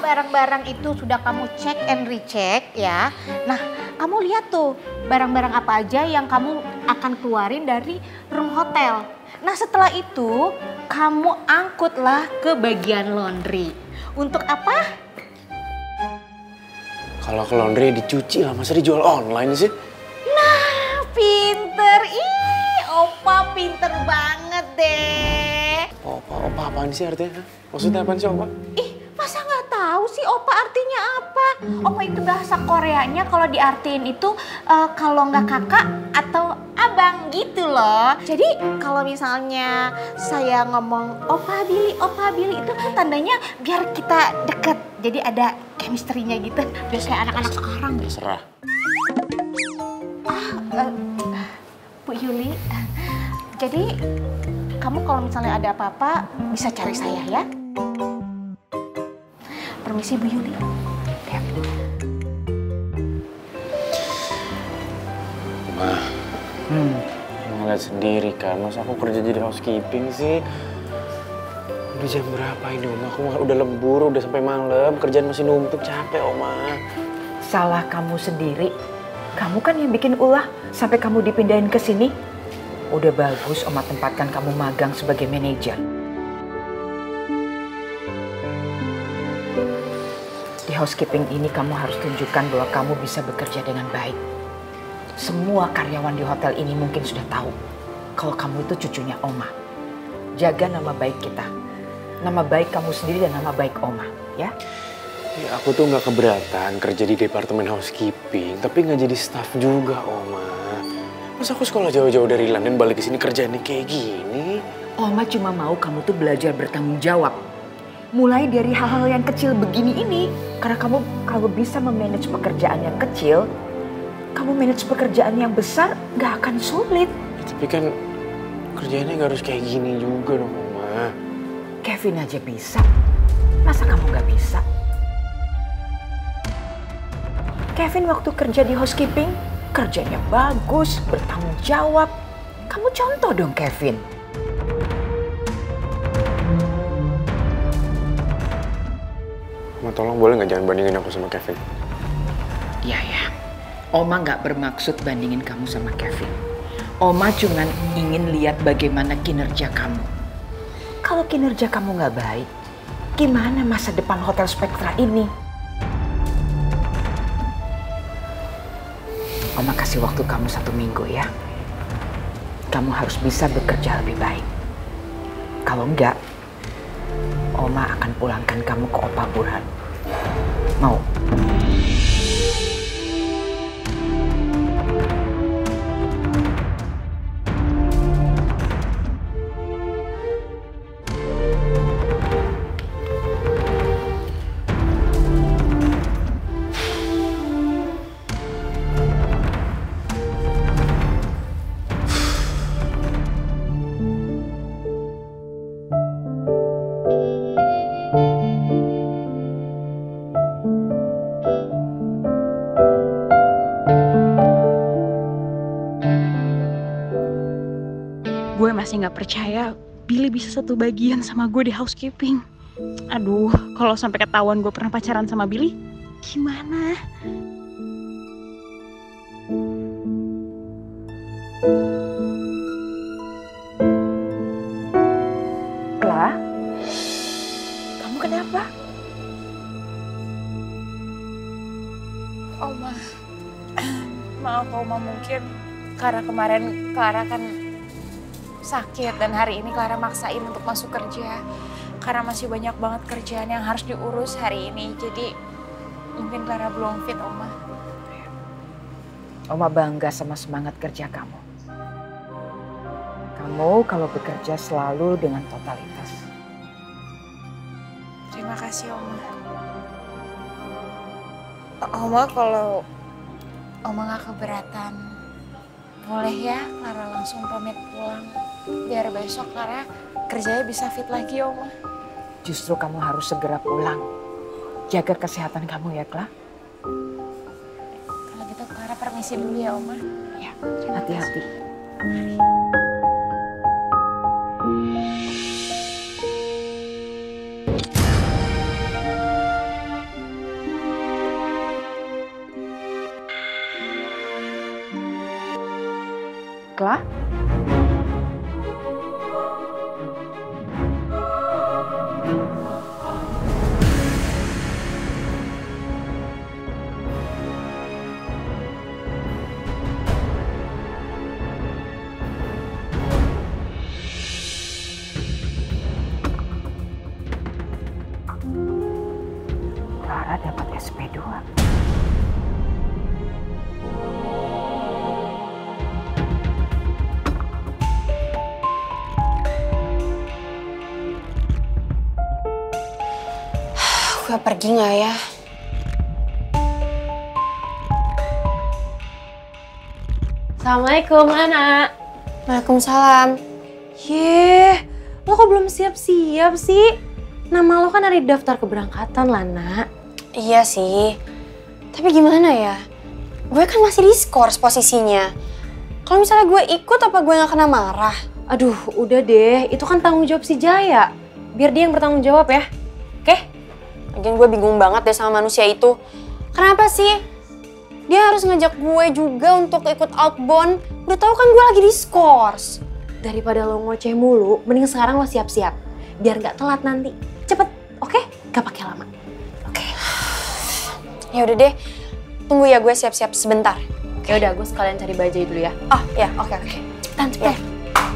barang-barang itu sudah kamu cek and recheck ya. Nah, kamu lihat tuh barang-barang apa aja yang kamu akan keluarin dari room hotel. Nah, setelah itu kamu angkutlah ke bagian laundry. Untuk apa? Kalau ke laundry dicuci lah, masa dijual online sih? Nah, pinter. Ih, Opa pinter banget deh. Opa apaan sih artinya? Maksudnya apaan sih Opa? Ih, masa nggak tahu sih Opa artinya apa? Opa itu bahasa Koreanya kalau diartiin itu kalau nggak kakak atau abang gitu loh. Jadi kalau misalnya saya ngomong Opa Billy itu kan tandanya biar kita deket. Jadi ada chemistry-nya gitu. Biar kayak anak-anak sekarang. Terserah. Bu Yuli, jadi kamu kalau misalnya ada apa-apa bisa cari saya ya. Permisi Bu Yuli. Ya. Mah, ngeliat sendiri kan, masa aku kerja jadi housekeeping sih? Udah jam berapa ini Oma? Aku udah lembur, udah sampai malam, kerjaan masih numpuk, capek Oma. Salah kamu sendiri. Kamu kan yang bikin ulah sampai kamu dipindahin ke sini. Udah bagus Oma tempatkan kamu magang sebagai manajer. Di housekeeping ini kamu harus tunjukkan bahwa kamu bisa bekerja dengan baik. Semua karyawan di hotel ini mungkin sudah tahu kalau kamu itu cucunya Oma. Jaga nama baik kita. Nama baik kamu sendiri dan nama baik Oma, ya? Ya, aku tuh nggak keberatan kerja di departemen housekeeping, tapi nggak jadi staff juga, Oma. Masa aku sekolah jauh-jauh dari London balik ke sini kerjaannya kayak gini? Oma cuma mau kamu tuh belajar bertanggung jawab. Mulai dari hal-hal yang kecil begini ini. Karena kamu kalau bisa memanage pekerjaan yang kecil, kamu manage pekerjaan yang besar nggak akan sulit. Ya, tapi kan kerjaannya nggak harus kayak gini juga dong, Oma. Kevin aja bisa. Masa kamu nggak bisa? Kevin waktu kerja di housekeeping, kerjanya bagus, bertanggung jawab. Kamu contoh dong, Kevin. Oma tolong boleh nggak jangan bandingin aku sama Kevin? Iya ya, Oma nggak bermaksud bandingin kamu sama Kevin. Oma cuma ingin lihat bagaimana kinerja kamu. Kalau kinerja kamu nggak baik, gimana masa depan Hotel Spectra ini? Oma kasih waktu kamu 1 minggu ya. Kamu harus bisa bekerja lebih baik. Kalau enggak, Oma akan pulangkan kamu ke Opa Burhan. Mau? Gue masih nggak percaya Billy bisa satu bagian sama gue di housekeeping. Aduh, kalau sampai ketahuan gue pernah pacaran sama Billy, gimana? Kla, kamu kenapa? Oma, maaf Oma, mungkin karena kemarin Clara kan sakit dan hari ini Clara maksain untuk masuk kerja karena masih banyak banget kerjaan yang harus diurus hari ini, jadi mungkin Clara belum fit, Oma. Oma bangga sama semangat kerja kamu. Kamu kalau bekerja selalu dengan totalitas. Terima kasih, Oma. Oma, kalau Oma gak keberatan, boleh ya Clara langsung pamit pulang. Biar besok Clara kerjanya bisa fit lagi, Oma. Justru kamu harus segera pulang. Jaga kesehatan kamu ya, Kla. Kalau gitu Clara permisi dulu ya, Oma. Ya, hati-hati. berdua. Gue pergi nggak ya? Assalamualaikum, Lana. Waalaikumsalam. Yeh, lo kok belum siap-siap sih? Nama lo kan ada di daftar keberangkatan, Lana. Iya sih. Tapi gimana ya? Gue kan masih diskors posisinya. Kalau misalnya gue ikut apa gue nggak kena marah? Aduh, udah deh. Itu kan tanggung jawab si Jaya. Biar dia yang bertanggung jawab ya. Oke? Lagian gue bingung banget deh sama manusia itu. Kenapa sih? Dia harus ngajak gue juga untuk ikut outbound. Udah tahu kan gue lagi diskors. Daripada lo ngoceh mulu, mending sekarang lo siap-siap. Biar nggak telat nanti. Cepet, oke? Gak pakai lama. Oke. Ya udah deh. Tunggu ya gue siap-siap sebentar. Ya udah, gue sekalian cari bajai dulu ya. Oh ya, oke. Cepetan, cepetan. Ya.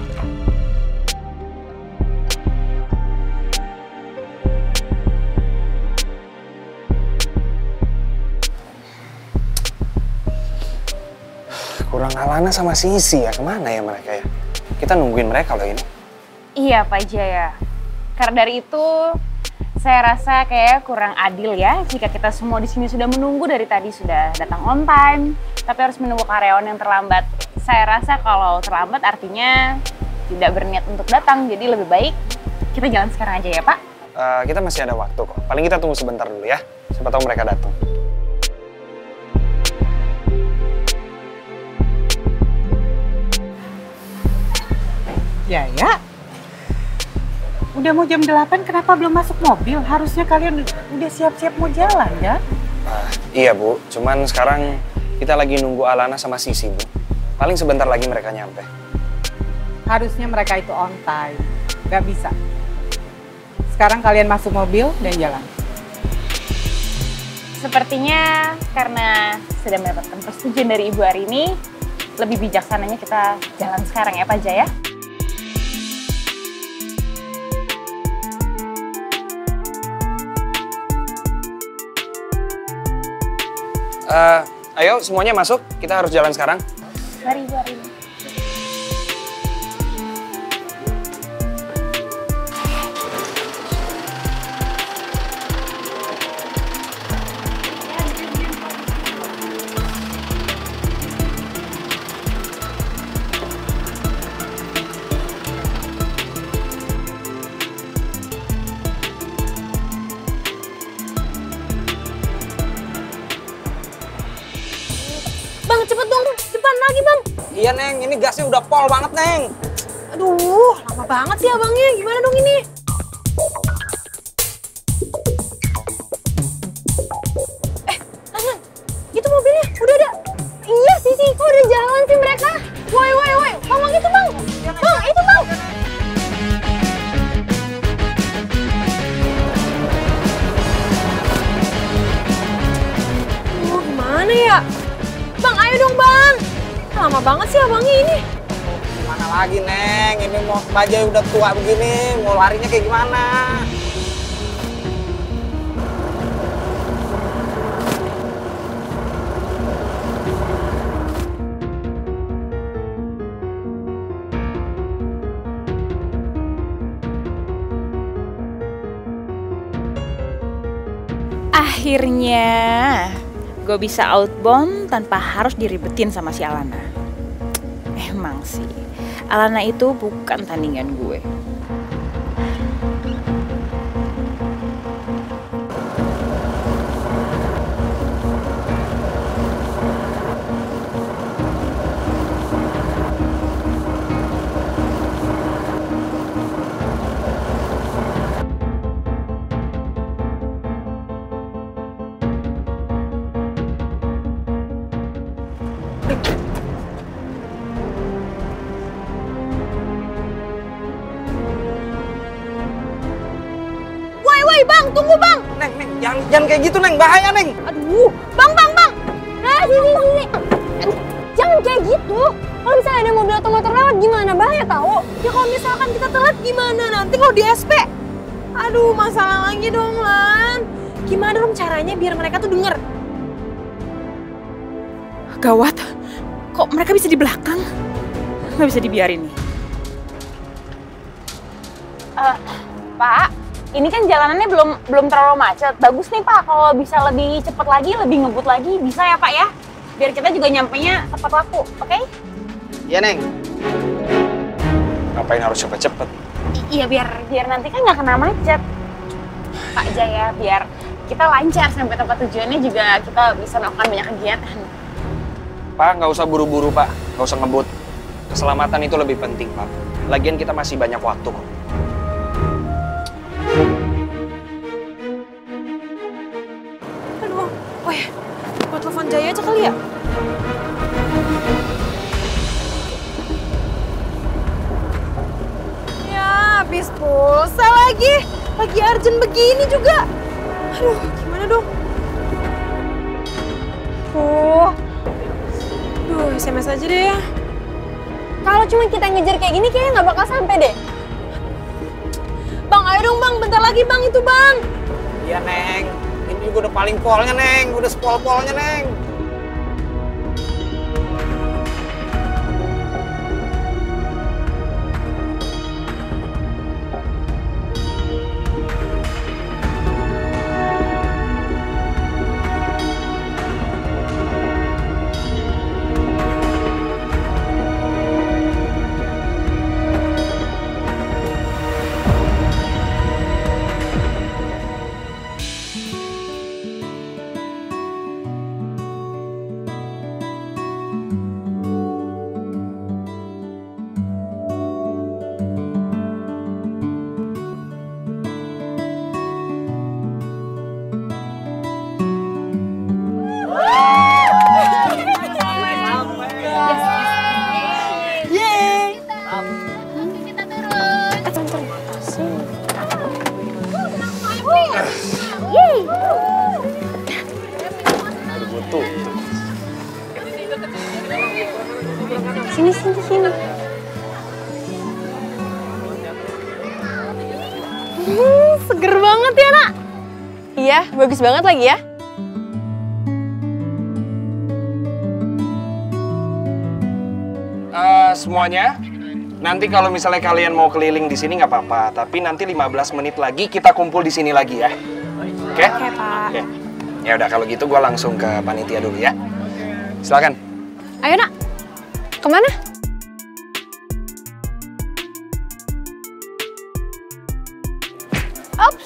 Kurang Alana sama Sisi ya, kemana ya mereka ya? Kita nungguin mereka loh ini. Iya Pak Jaya. Karena dari itu saya rasa kayak kurang adil ya jika kita semua di sini sudah menunggu dari tadi sudah datang on time, tapi harus menunggu karyawan yang terlambat. Saya rasa kalau terlambat artinya tidak berniat untuk datang, jadi lebih baik kita jalan sekarang aja ya Pak. Kita masih ada waktu kok. Paling kita tunggu sebentar dulu ya. Siapa tahu mereka datang. Ya. Udah mau jam 8, kenapa belum masuk mobil? Harusnya kalian udah siap-siap mau jalan ya? Iya Bu, cuman sekarang kita lagi nunggu Alana sama Sisi Bu. Paling sebentar lagi mereka nyampe. Harusnya mereka itu on time. Gak bisa. Sekarang kalian masuk mobil dan jalan. Sepertinya karena sudah mendapatkan persetujuan dari Ibu hari ini, lebih bijaksananya kita jalan sekarang ya Pak Jaya. Ayo semuanya masuk, kita harus jalan sekarang. Mari Ibu hari ini. Bang, cepet dong. Depan lagi, Bang. Iya Neng, ini gasnya udah pol banget Neng. Aduh, lama banget sih abangnya. Gimana dong ini? Lana, itu mobilnya udah ada. Iya sih, kok udah jalan sih mereka? Woi, Bang, itu Bang. Bang, itu Bang. Gimana ya? Bang, ayo dong Bang. Lama banget sih abangnya ini. Gimana lagi Neng, ini mau bajai udah tua begini, mau larinya kayak gimana? Akhirnya gue bisa outbound tanpa harus diribetin sama si Alana. Emang sih, Alana itu bukan tandingan gue. Woi, Bang, tunggu Bang. Neng, jangan kayak gitu Neng, bahaya Neng. Aduh, Bang. Nah, sini. Aduh, jangan kayak gitu. Kalau misalnya ada mobil atau motor lewat gimana? Bahaya tahu. Ya kalau misalkan kita telat gimana nanti kalau di SP? Aduh, masalah lagi dong, Lan. Gimana dong caranya biar mereka tuh denger? Gawat, kok mereka bisa di belakang? Nggak bisa dibiarin nih. Pak, ini kan jalanannya belum terlalu macet. Bagus nih Pak, kalau bisa lebih cepat lagi, lebih ngebut lagi, bisa ya Pak ya? Biar kita juga nyampenya tepat waktu, oke? Iya, Neng. Ngapain harus cepet-cepet? Iya, biar nanti kan nggak kena macet. Pak Jaya, biar kita lancar sampai tempat tujuannya juga kita bisa melakukan banyak kegiatan. Pak, nggak usah buru-buru, Pak. Nggak usah ngebut. Keselamatan itu lebih penting, Pak. Lagian kita masih banyak waktu kok. Aduh, oh ya, buat telepon Jaya aja kali ya? Ya, habis pulsa lagi. Lagi urgent begini juga. Aduh, gimana dong? Duh, SMS aja deh ya. Kalau cuma kita ngejar kayak gini kayaknya nggak bakal sampai deh. Bang, ayo dong bang, bentar lagi bang itu bang. Iya, Neng. Ini juga udah paling polnya, Neng. Udah sepol-polnya, Neng. Sini. Seger banget ya nak. Iya, bagus banget lagi ya. Semuanya, nanti kalau misalnya kalian mau keliling di sini nggak apa-apa. Tapi nanti 15 menit lagi kita kumpul di sini lagi ya. Oke? Oke, Pak. Oke. Ya udah kalau gitu gua langsung ke panitia dulu ya. Silakan. Ayo nak. Kemana? Ops.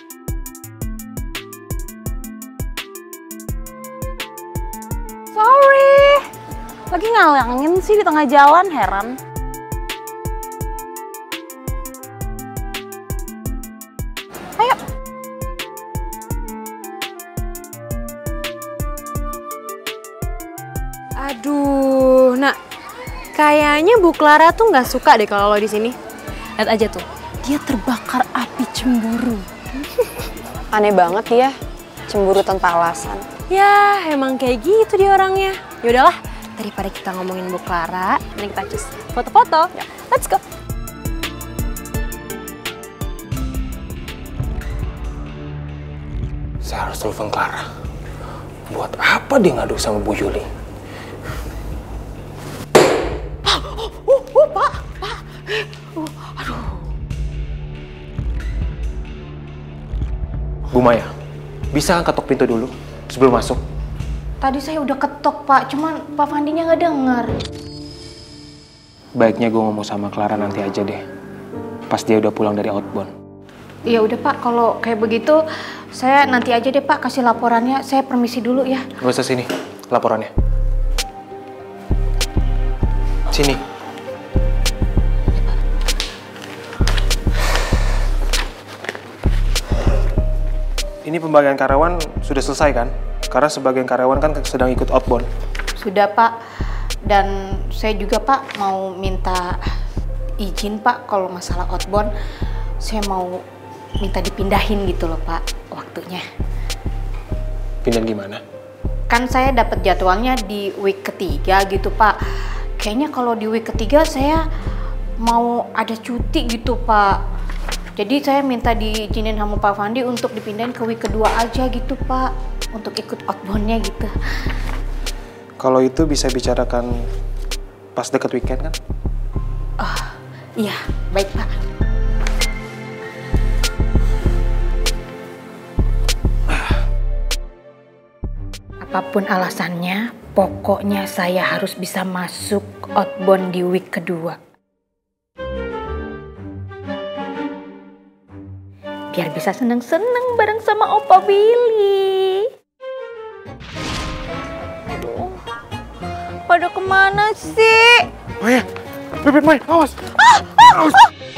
Sorry. Lagi ngalangin sih di tengah jalan, heran. Ayo. Aduh, nak. Kayaknya Bu Clara tuh nggak suka deh kalau lo di sini. Lihat aja tuh, dia terbakar api cemburu. Aneh banget dia. Cemburu tanpa alasan. Ya, emang kayak gitu dia orangnya. Yaudahlah, daripada kita ngomongin Bu Clara, mending kita cus foto-foto. Ya. Let's go. Saya harus telepon Clara. Buat apa dia ngadu sama Bu Yuli? Bu Maya, bisa ketok pintu dulu sebelum masuk? Tadi saya udah ketok Pak, cuman Pak Fandinya nggak denger. Baiknya gue ngomong sama Clara nanti aja deh. Pas dia udah pulang dari outbound. Ya udah Pak, kalau kayak begitu saya nanti aja deh Pak kasih laporannya. Saya permisi dulu ya. Gak usah sini, laporannya. Sini. Ini pembagian karyawan sudah selesai kan? Karena sebagian karyawan kan sedang ikut outbound. Sudah Pak, dan saya juga Pak mau minta izin Pak kalau masalah outbound. Saya mau minta dipindahin gitu loh Pak waktunya. Pindahin gimana? Kan saya dapat jadwalnya di week ketiga gitu Pak. Kayaknya kalau di week ketiga saya mau ada cuti gitu Pak. Jadi saya minta diizinin sama Pak Fandi untuk dipindahin ke week kedua aja gitu Pak. Untuk ikut outbound-nya gitu. Kalau itu bisa bicarakan pas deket weekend kan? Oh, iya, baik Pak. Apapun alasannya, pokoknya saya harus bisa masuk outbound di week kedua. Biar bisa seneng-seneng bareng sama Opa Billy. Aduh, pada kemana sih? Maya, Bebek Maya, awas! Awas!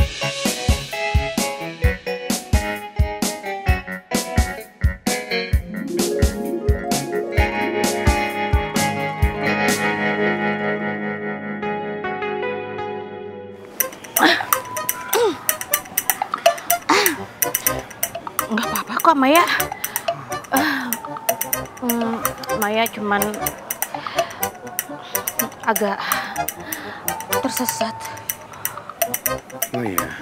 Nggak apa-apa kok Maya. Maya cuman agak tersesat. Maya,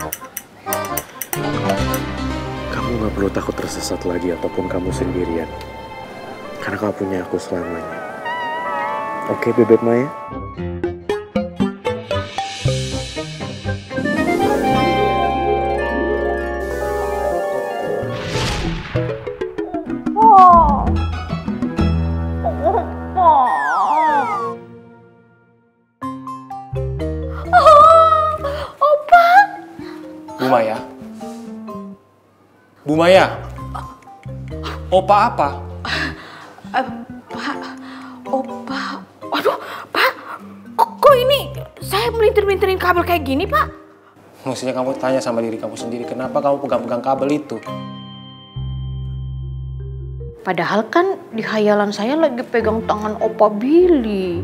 kamu nggak perlu takut tersesat lagi ataupun kamu sendirian. Karena kamu punya aku selamanya. Oke, Bebek Maya? Bu Maya, Opa apa? Pak, Opa, waduh Pak, kok ini saya melintir-melintirin kabel kayak gini Pak? Maksudnya kamu tanya sama diri kamu sendiri, kenapa kamu pegang-pegang kabel itu? Padahal kan di khayalan saya lagi pegang tangan Opa Billy.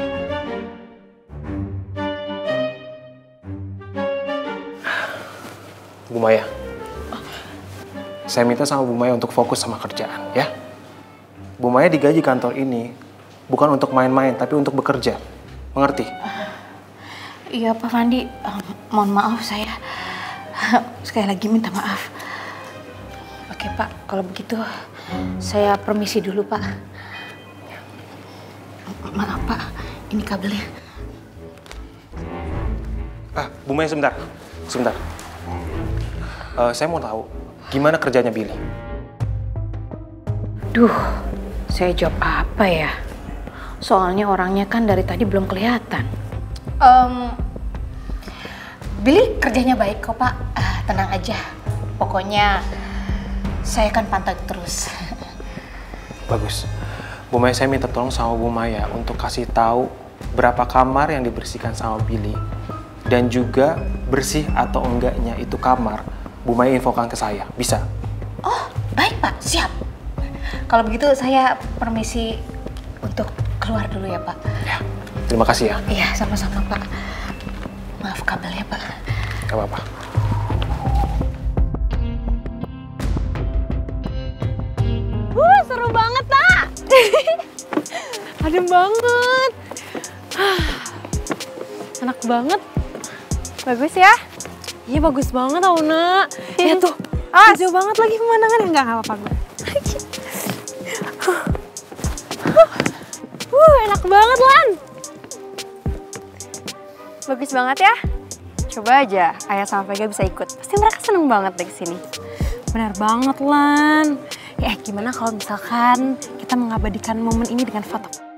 Bu Maya, saya minta sama Bu Maya untuk fokus sama kerjaan, ya. Bu Maya digaji kantor ini bukan untuk main-main, tapi untuk bekerja. Mengerti? Iya Pak Fandi, mohon maaf saya sekali lagi minta maaf. Oke Pak, kalau begitu saya permisi dulu Pak. Maaf Pak, ini kabelnya. Bu Maya sebentar. Saya mau tahu, gimana kerjanya Billy? Duh, saya jawab apa ya? Soalnya orangnya kan dari tadi belum kelihatan. Billy kerjanya baik kok Pak, tenang aja. Pokoknya saya akan pantau terus. Bagus. Bu Maya, saya minta tolong sama Bu Maya untuk kasih tahu berapa kamar yang dibersihkan sama Billy. Dan juga bersih atau enggaknya itu kamar, Bu Maya infokan ke saya. Bisa? Oh, baik Pak, siap. Kalau begitu saya permisi untuk keluar dulu ya Pak. Ya, terima kasih ya. Iya, sama-sama Pak. Maaf kabelnya Pak. Gak apa-apa. Seru banget Pak. Adem banget. Enak banget. Bagus ya? Iya bagus banget Auna. Ya tuh, jauh banget lagi pemandangan. Enggak apa-apa gue. Enak banget Lan. Bagus banget ya. Coba aja Ayah sama Vega bisa ikut. Pasti mereka seneng banget deh kesini. Benar banget Lan. Gimana kalau misalkan kita mengabadikan momen ini dengan foto?